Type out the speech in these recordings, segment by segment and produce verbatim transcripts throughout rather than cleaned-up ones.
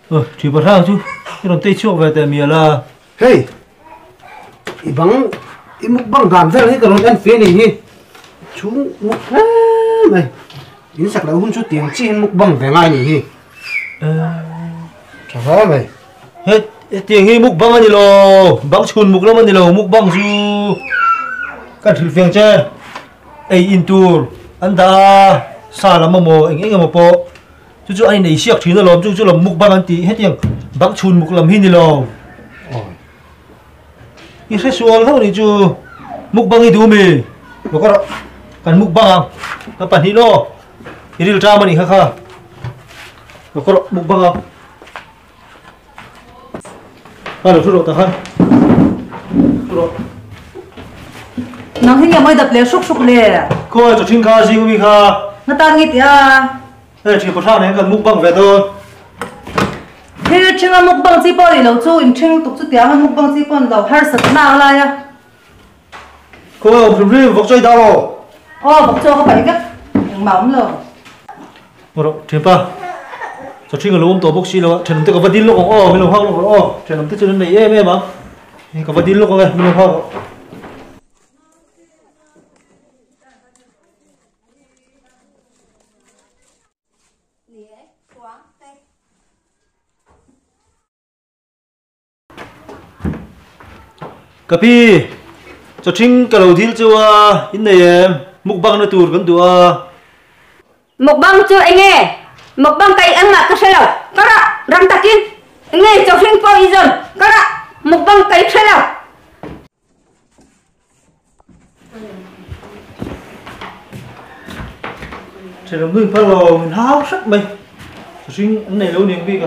ờ chỉ bật hàng chứ cái đồng tây chuộc về tại miền là hey i bang i muk bang gam zel hi ka ron an fe ni hi chung muk ha mai in sak la hun chu tiang chi muk bang ve ngai ni hi cha ha mai hết tiếng hi muk bang anh lo bang chun muk lắm anh lo muk bang chu cái thử phiền chơi ai in tour anh ta xa lắm mà mò anh anh mà po chú chú anh này siết thì nó làm chú chú làm muk bang anh tí hết tiếng bang chun muk làm hin đi lo ini saya soal tahu ni cu mukbang itu me, bukan kan mukbang, kapan ni lo, ini lu cama ni kakak, bukan mukbang, kalau suruh tahan, suruh, nang hingga mai dah play sok sok le, kau itu tinggal sih umi kah, natangit ya, eh cik pasal ni kan mukbang betul. thế chứ mà mukbang chỉ bỏ đi lâu chú in chừng tục chú tiang mà mukbang chỉ bỏ lâu hai十哪来呀？ cô ơi, ông phim vóc chơi tao rồi. Ô, vóc chơi có phải cái những mỏng rồi. Rồi, thêm pa. Cho chuyện cái lúm tổ bốc xí rồi, thêm tới cái vật đi lúc ông ô, mình làm hoa lúc ô, thêm tới chuyện này em em mà, cái vật đi lúc này mình làm hoa. Kapi, cho chính cái đầu tiên chưa, in này em, mukbang nó tour vẫn tua. Mukbang chưa anh nghe, mukbang cái ăn mà cái xe đâu, các bạn, ram takin, anh nghe cho chính có ý dân, các bạn, mukbang cái xe đâu. Chỉ là mình phải lo mình háo sắc mình, cho chính anh này lâu niềm vi cả.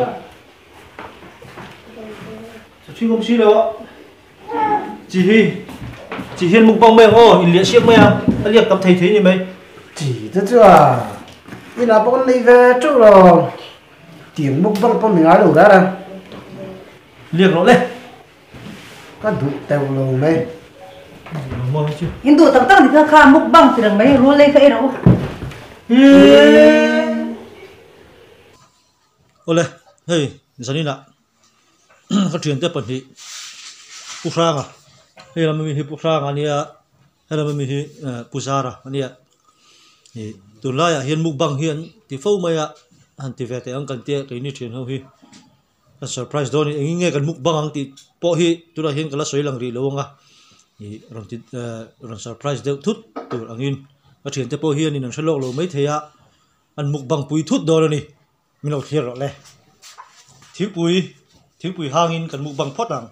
Cho chính không xí đâu. Chị Hi, chị Hiền mukbang mày ô, in liệt xiếc mày à, anh liệt cầm thấy thế như mày. chỉ thế chứ à đi nào bọn này về chỗ rồi tiếng muk bang bọn mình ai đủ ra đâu Liệt nó lên. cái đủ tèo lầu mày Mơ chứ. In tu tang tang thì khá khá mukbang thì đằng mấy luôn lên cái đâu. Ole, hey, giờ đi nào. Cái chuyện tới bận thì pusang à, hay là mình hi pusang anh à, hay là mình hi pusara anh à, thì tuần lai à hiền mukbang hiền thì phâu mày à, anh thì về thì anh cần tiền cái này chuyện không hi, cái surprise đó thì anh nghe cái mukbang anh thì bỏ hi, tôi đã hiền cái lá xoay lằng rì lâu à, thì rồi thì rồi surprise đều thút từ anh in, cái chuyện tới bỏ hiền thì nó sẽ lọc lâu mấy thế à, anh mukbang bùi thút đó này, mình học thiệt rồi này, thiếu bùi, thiếu bùi hang in cái mukbang phốt rằng.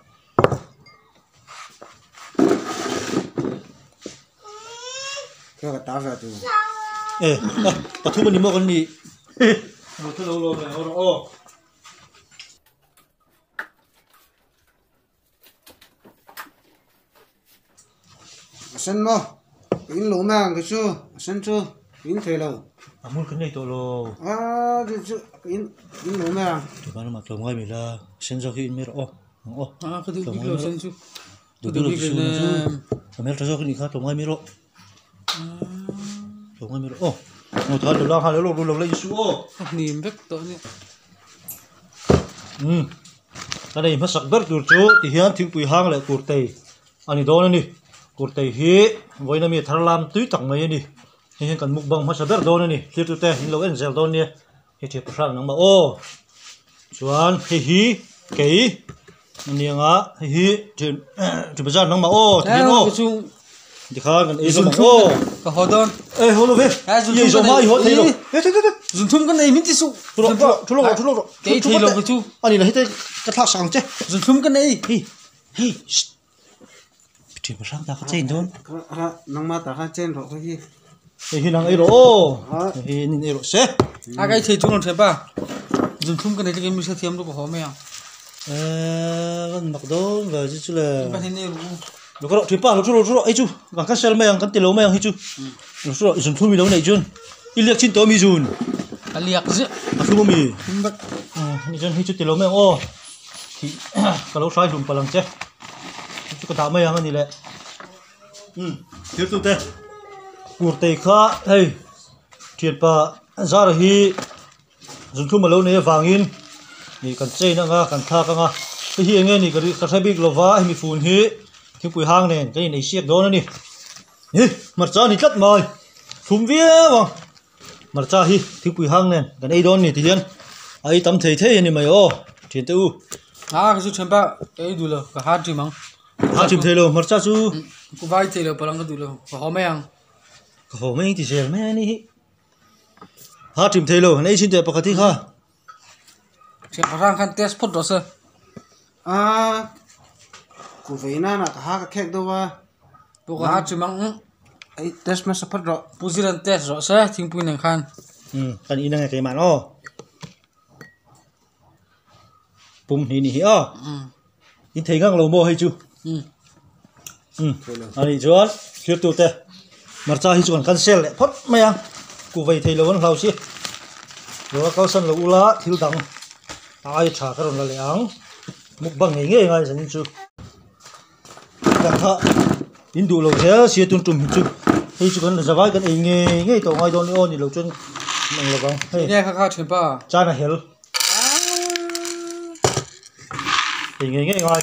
cái ta về từ Eh, ah, patu ba ni mo kan ni? Mo to lo na oro oh. sân mo in lỗ mang cái chú sân chú in thế lâu Amul kan nei to lo. à cái chú in in lỗ mang Di mana mak lo ngai mi la. Sen zo ki mi ro oh. Oh. Ah, cái thứ biết sân chú. Du du lo su su. Amel to zo ki ni kha to ngai mi ro. To ngai mi ro oh. Mo tha lo la ha lo lo lo le su oh. Niệm vết to nè. Hmm. Cái này mà sắc bớt được chú thì hiện thiếu bùi hang lại cột tây. Anh đi đó nè. Cột tây hi với nami thar lam tui tak mai ni. Hiện cần mukbang mà sắc bớt đó nè. Thiếu tu te hin lo en zel đó nè. Hi thiệp sang nang ma ô. Chuan hi hi cái anh ngã hi hi trên trên bazar nang ma ô. Thì ô. Thì khá gần ấy rồi ô. Cái hồ đòn. Ê hồ lo về. Ye zo mai ho thấy rồi. Thế thế thế. Dùng thum cái này mình chỉ su. Chú lo chú lo chú lo. Cái thì lo cái chú. Anh này hết cái thác sang chứ. Dùng thum cái này. Hi hi. Chỉ mà sang ta có trên thôi. ha nang ma ta ha chen rồi cái gì Hi nang ấy rồi. Hi nhìn ấy rồi xe. À cái thì chú nó thế ba. Dùng thum cái này cái mình sẽ thêm được có mấy à? Ờ, con mặc đồ và chứ chứ là. Cái này luôn. Nó có độ thứ ba nó chú chú ấy chú. Và các xe mày ăn cái tiền lâu mày ăn hi chú. Nó chú dùng thu mì lâu này chú. Ít liệt chín tối mì dùn. À liệt chứ. À thu mì. À, ni chú hi chú tiền lâu mày ô. Thì kalau saya dùng palang chứ. Chú có thả mày ăn cái này lẹ. Ừ, thiếu tu te. Kurte kha hey. Thiệt pa ra rồi hi. Dùng thu mà lâu này vàng in. นี่กันเจนะงากันทากังาที่เฮียงเงี้ยนี่ก็กระทบิกลวะให้มีฝุ่นฮีที่ปุยห้างเนี่ยก็นี่ในเชียกโดนนี่นี่มาจ้านี่จัดมาทุ่มเวียวะมาจ้าฮีที่ปุยห้างเนี่ยกันไอ้โดนนี่ที่เดียนไอ้ตั้มเทเทนี่มาโอ้เทียนตู้ à cái số chém ba cái đủ rồi cả hai chim măng hai chim thế luôn mà cha chú cô vai thế rồi bao nhiêu đủ rồi có home ăn có home thì xem mấy này hai chim thế luôn này xin đẹp bậc thang ha chém rang khăn test phốt rồi sơ à cô về na na cả hai cái đâu à bộ cả hai chim măng ấy test mà sắp rồi position test rồi sơ thím pui này khăn ừ cái này là cái màn ô bùm hi ni hi à in thấy ngang lầu mò hay chú ừ ừ anh đi chọn tiếp tục thế mà cha hi chọn cancel lại phốt mày ăn cụ vậy thấy lâu vẫn lâu xí rồi cao sân là u lá thiếu đắng ai trả cái đó là lẻng mục bằng nghề nghề ngay dân chú đằng thợ in đủ lâu thế xí tuần trùm chú hay chú cần là vai cần nghề nghề tổ ngay đó nữa thì lâu chân mình là bằng hay nghe khá khá chém ba cha là hiểu thì nghe nghe ngoài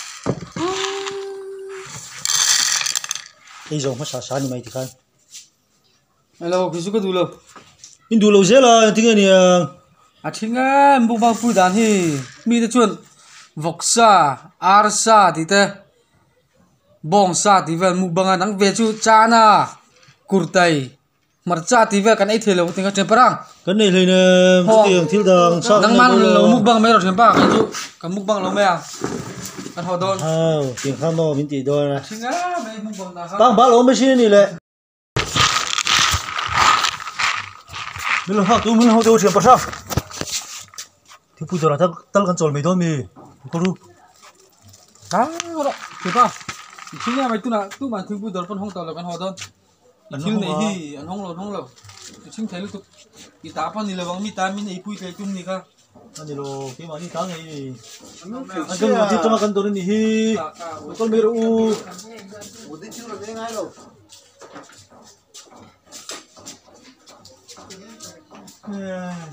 bây giờ mới xả xả như mày thì khăn hello cái số cái đủ rồi in đủ lâu dễ là tiếng này à chính á bung bang pui đàn hi mi ta chuan vok sa ar sa thì te bong sa thì về mục bang nắng về chu cha na kurtai mar cha thì về cái ấy thề lâu tiếng chém parang cái này là nè tiếng thiếu đằng sao nắng man lâu mục bang mấy rồi chém ba cái chu cái mục bang lâu mấy à anh họ đón à tiếng khăm mò mình chỉ đôi này chính á mấy mục bang nào bang ba lỗ mới xin này lệ mình làm tu mình học tu chuyện sao thì bây giờ là tao tao cần chọn mấy thôi mi có đủ à rồi chém ba chính á mấy tu nào tu mà thiếu bui đón con không tao là con họ đón thiếu này hi anh không lâu không lâu chính thấy lúc tu cái tá pan này là bằng mi tá mi này bui cái chung này cả anh đi lo cái mà đi tháng này anh cần một chút cho mà cần tôi đi hi con mày u một tí chưa là cái ngay đâu Yeah.